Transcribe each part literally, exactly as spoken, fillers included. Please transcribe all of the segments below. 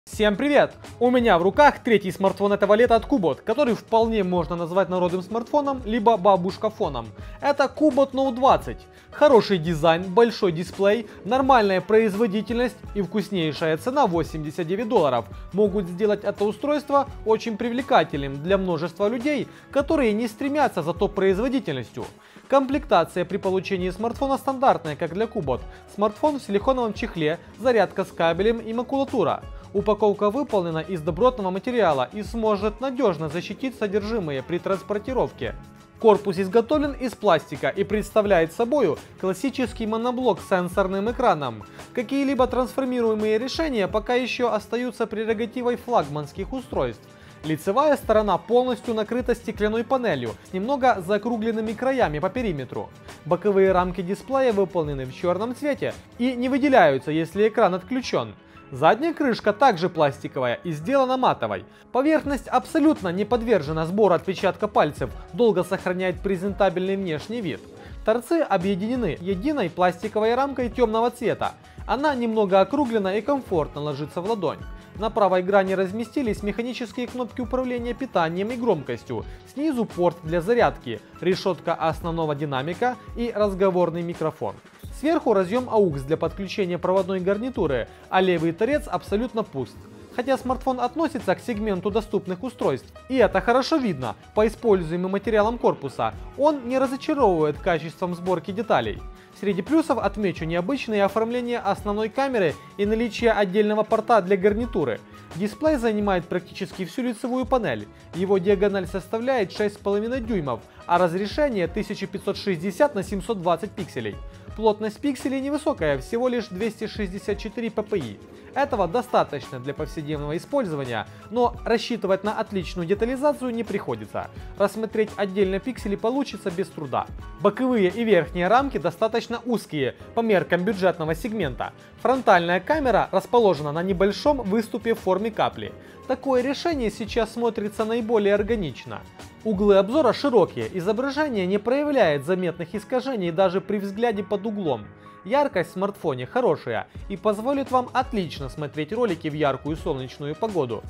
Всем привет! У меня в руках третий смартфон этого лета от Kubot, который вполне можно назвать народным смартфоном, либо бабушкафоном. Это Kubot Note двадцать. Хороший дизайн, большой дисплей, нормальная производительность и вкуснейшая цена восемьдесят девять долларов могут сделать это устройство очень привлекательным для множества людей, которые не стремятся за топ-производительностью. Комплектация при получении смартфона стандартная, как для Kubot. Смартфон в силиконовом чехле, зарядка с кабелем и макулатура. Упаковка выполнена из добротного материала и сможет надежно защитить содержимое при транспортировке. Корпус изготовлен из пластика и представляет собой классический моноблок с сенсорным экраном. Какие-либо трансформируемые решения пока еще остаются прерогативой флагманских устройств. Лицевая сторона полностью накрыта стеклянной панелью с немного закругленными краями по периметру. Боковые рамки дисплея выполнены в черном цвете и не выделяются, если экран отключен. Задняя крышка также пластиковая и сделана матовой. Поверхность абсолютно не подвержена сбору отпечатка пальцев, долго сохраняет презентабельный внешний вид. Торцы объединены единой пластиковой рамкой темного цвета. Она немного округлена и комфортно ложится в ладонь. На правой грани разместились механические кнопки управления питанием и громкостью, снизу порт для зарядки, решетка основного динамика и разговорный микрофон. Сверху разъем эй ю икс для подключения проводной гарнитуры, а левый торец абсолютно пуст. Хотя смартфон относится к сегменту доступных устройств, и это хорошо видно по используемым материалам корпуса, он не разочаровывает качеством сборки деталей. Среди плюсов отмечу необычное оформление основной камеры и наличие отдельного порта для гарнитуры. Дисплей занимает практически всю лицевую панель, его диагональ составляет шесть с половиной дюймов, а разрешение тысяча пятьсот шестьдесят на семьсот двадцать пикселей. Плотность пикселей невысокая, всего лишь двести шестьдесят четыре пи пи и. Этого достаточно для повседневного использования, но рассчитывать на отличную детализацию не приходится. Рассмотреть отдельно пиксели получится без труда. Боковые и верхние рамки достаточно узкие по меркам бюджетного сегмента. Фронтальная камера расположена на небольшом выступе в форме капли. Такое решение сейчас смотрится наиболее органично. Углы обзора широкие, изображение не проявляет заметных искажений даже при взгляде под углом. Яркость в смартфоне хорошая и позволит вам отлично смотреть ролики в яркую солнечную погоду.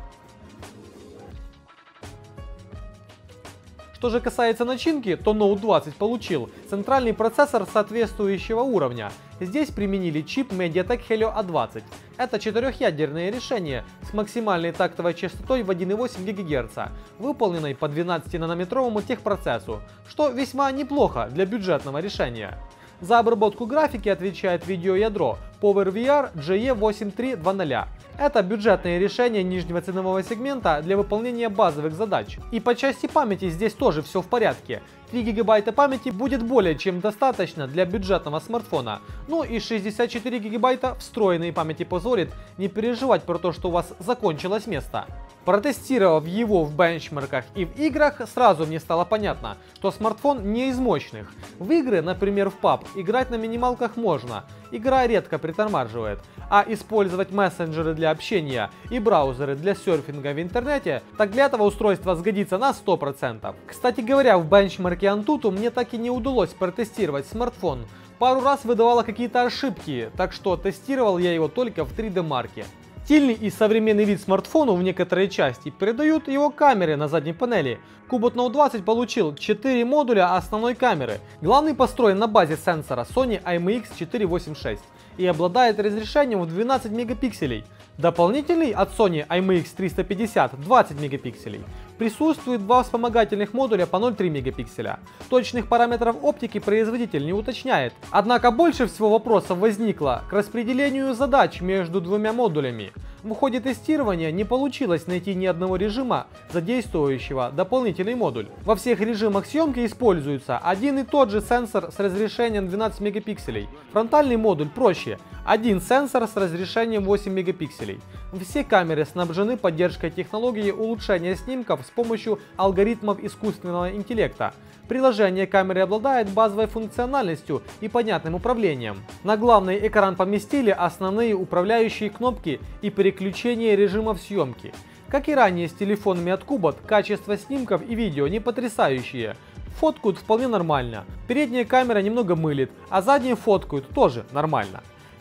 Что же касается начинки, то Note двадцать получил центральный процессор соответствующего уровня. Здесь применили чип Mediatek Helio а двадцать. Это четырехъядерное решение с максимальной тактовой частотой в один и восемь гигагерца, выполненной по двенадцатинанометровому техпроцессу, что весьма неплохо для бюджетного решения. За обработку графики отвечает видеоядро PowerVR джи и восемь три два ноль. Это бюджетное решение нижнего ценового сегмента для выполнения базовых задач. И по части памяти здесь тоже все в порядке. три гигабайта памяти будет более чем достаточно для бюджетного смартфона. Ну и шестьдесят четыре гигабайта встроенной памяти позволит не переживать про то, что у вас закончилось место. Протестировав его в бенчмарках и в играх, сразу мне стало понятно, что смартфон не из мощных. В игры, например в пабг, играть на минималках можно, игра редко притормаживает, а использовать мессенджеры для общения и браузеры для серфинга в интернете, так для этого устройство сгодится на сто процентов. Кстати говоря, в бенчмарке Antutu мне так и не удалось протестировать смартфон. Пару раз выдавало какие-то ошибки, так что тестировал я его только в три дэ марке. Стильный и современный вид смартфону в некоторой части передают его камеры на задней панели. Kubot Note двадцать получил четыре модуля основной камеры. Главный построен на базе сенсора Sony ай эм икс четыреста восемьдесят шесть и обладает разрешением в двенадцать мегапикселей. Дополнительный от Sony ай эм икс триста пятьдесят двадцать мегапикселей. Присутствует два вспомогательных модуля по ноль целых три мегапикселя. Точных параметров оптики производитель не уточняет. Однако больше всего вопросов возникло к распределению задач между двумя модулями. В ходе тестирования не получилось найти ни одного режима, задействующего дополнительный модуль. Во всех режимах съемки используется один и тот же сенсор с разрешением двенадцать мегапикселей. Фронтальный модуль проще. Один сенсор с разрешением восемь мегапикселей. Все камеры снабжены поддержкой технологии улучшения снимков с помощью алгоритмов искусственного интеллекта. Приложение камеры обладает базовой функциональностью и понятным управлением. На главный экран поместили основные управляющие кнопки и переключение режимов съемки. Как и ранее с телефонами от Kubot, качество снимков и видео не потрясающие. Фоткают вполне нормально. Передняя камера немного мылит, а задние фоткают тоже нормально.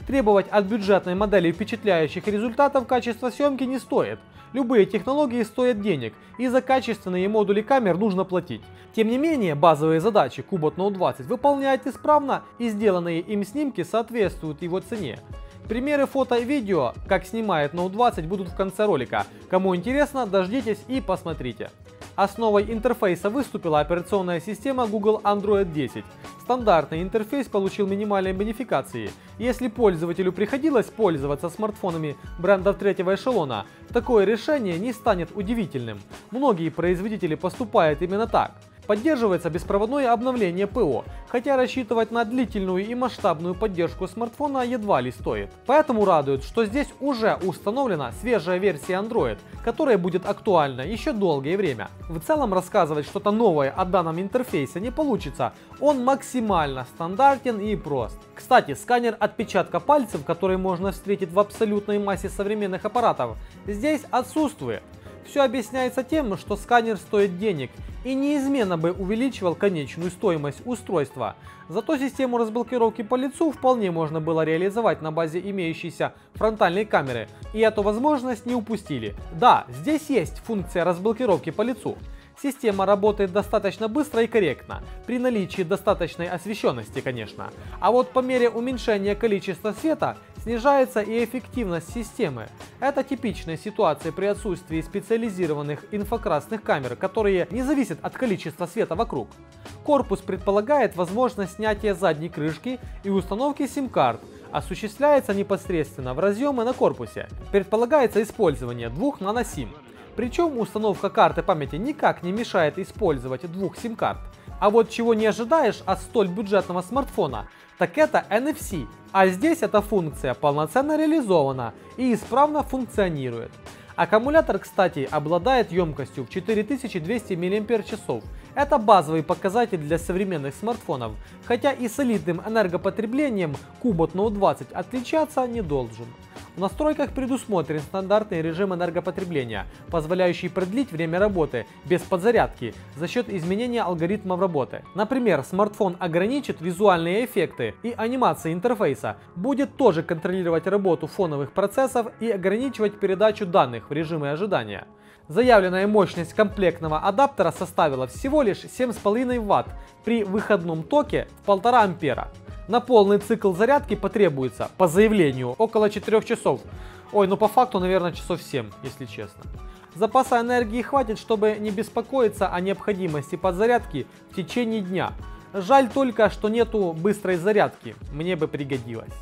Требовать от бюджетной модели впечатляющих результатов качества съемки не стоит. Любые технологии стоят денег, и за качественные модули камер нужно платить. Тем не менее, базовые задачи Kubot Note двадцать выполняет исправно, и сделанные им снимки соответствуют его цене. Примеры фото и видео, как снимает Note двадцать, будут в конце ролика. Кому интересно, дождитесь и посмотрите. Основой интерфейса выступила операционная система Google Android десять. Стандартный интерфейс получил минимальные модификации. Если пользователю приходилось пользоваться смартфонами брендов третьего эшелона, такое решение не станет удивительным. Многие производители поступают именно так. Поддерживается беспроводное обновление ПО, хотя рассчитывать на длительную и масштабную поддержку смартфона едва ли стоит. Поэтому радует, что здесь уже установлена свежая версия Android, которая будет актуальна еще долгое время. В целом рассказывать что-то новое о данном интерфейсе не получится, он максимально стандартен и прост. Кстати, сканер отпечатка пальцев, который можно встретить в абсолютной массе современных аппаратов, здесь отсутствует. Все объясняется тем, что сканер стоит денег и неизменно бы увеличивал конечную стоимость устройства. Зато систему разблокировки по лицу вполне можно было реализовать на базе имеющейся фронтальной камеры, и эту возможность не упустили. Да, здесь есть функция разблокировки по лицу. Система работает достаточно быстро и корректно, при наличии достаточной освещенности, конечно. А вот по мере уменьшения количества света снижается и эффективность системы. Это типичная ситуация при отсутствии специализированных инфракрасных камер, которые не зависят от количества света вокруг. Корпус предполагает возможность снятия задней крышки и установки сим-карт. Осуществляется непосредственно в разъемы на корпусе. Предполагается использование двух нано-сим. Причем установка карты памяти никак не мешает использовать двух сим-карт. А вот чего не ожидаешь от столь бюджетного смартфона, так это эн эф си. А здесь эта функция полноценно реализована и исправно функционирует. Аккумулятор, кстати, обладает емкостью в четыре тысячи двести миллиампер-часов. Это базовый показатель для современных смартфонов, хотя и солидным энергопотреблением Kubot Note двадцать отличаться не должен. В настройках предусмотрен стандартный режим энергопотребления, позволяющий продлить время работы без подзарядки за счет изменения алгоритмов работы. Например, смартфон ограничит визуальные эффекты и анимации интерфейса, будет тоже контролировать работу фоновых процессов и ограничивать передачу данных в режиме ожидания. Заявленная мощность комплектного адаптера составила всего лишь семь и пять десятых ватт при выходном токе в полтора ампера. На полный цикл зарядки потребуется, по заявлению, около четырёх часов. Ой, ну по факту, наверное, часов семь, если честно. Запаса энергии хватит, чтобы не беспокоиться о необходимости подзарядки в течение дня. Жаль только, что нету быстрой зарядки, мне бы пригодилось.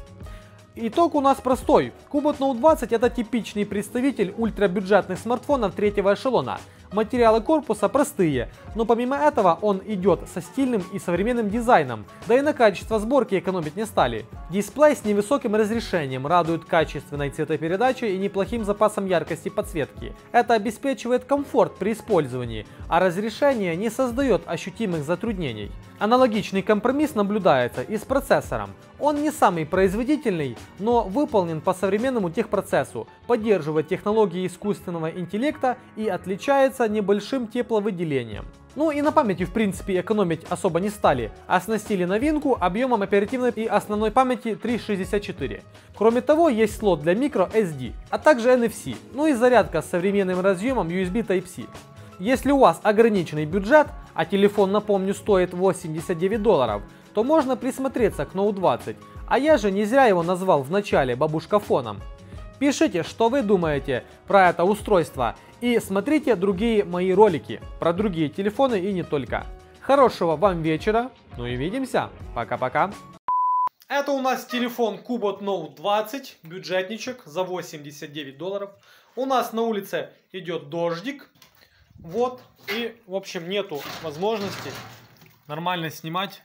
Итог у нас простой. Kubot Note двадцать это типичный представитель ультрабюджетных смартфонов третьего эшелона. Материалы корпуса простые, но помимо этого он идет со стильным и современным дизайном, да и на качество сборки экономить не стали. Дисплей с невысоким разрешением радует качественной цветопередачей и неплохим запасом яркости подсветки. Это обеспечивает комфорт при использовании, а разрешение не создает ощутимых затруднений. Аналогичный компромисс наблюдается и с процессором. Он не самый производительный, но выполнен по современному техпроцессу, поддерживает технологии искусственного интеллекта и отличается небольшим тепловыделением. Ну и на памяти в принципе экономить особо не стали, оснастили новинку объемом оперативной и основной памяти триста шестьдесят четыре. Кроме того, есть слот для microSD, а также эн эф си, ну и зарядка с современным разъемом ю эс би Type-C. Если у вас ограниченный бюджет, а телефон, напомню, стоит восемьдесят девять долларов, то можно присмотреться к Note двадцать, а я же не зря его назвал в начале бабушкафоном. Пишите, что вы думаете про это устройство, и смотрите другие мои ролики про другие телефоны и не только. Хорошего вам вечера, ну и увидимся, пока-пока. Это у нас телефон Kubot Note двадцать, бюджетничек за восемьдесят девять долларов. У нас на улице идет дождик. Вот, и, в общем, нету возможности нормально снимать,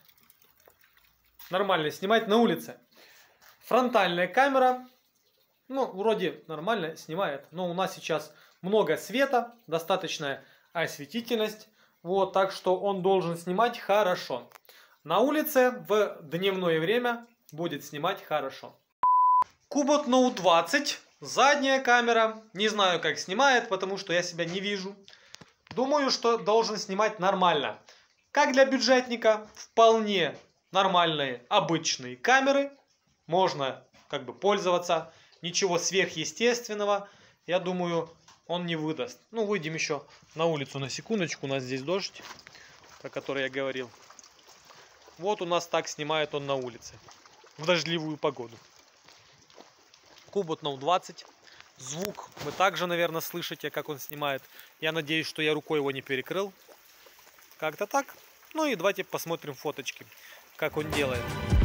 нормально снимать на улице. Фронтальная камера, ну, вроде нормально снимает, но у нас сейчас много света, достаточная осветительность, вот, так что он должен снимать хорошо. На улице в дневное время будет снимать хорошо. Kubot Note двадцать, задняя камера, не знаю, как снимает, потому что я себя не вижу. Думаю, что должен снимать нормально. Как для бюджетника, вполне нормальные обычные камеры. Можно как бы пользоваться. Ничего сверхъестественного, я думаю, он не выдаст. Ну, выйдем еще на улицу на секундочку. У нас здесь дождь, про который я говорил. Вот у нас так снимает он на улице в дождливую погоду. Кубот ноут двадцать. Звук вы также, наверное, слышите, как он снимает. Я надеюсь, что я рукой его не перекрыл. Как-то так. Ну и давайте посмотрим фоточки, как он делает.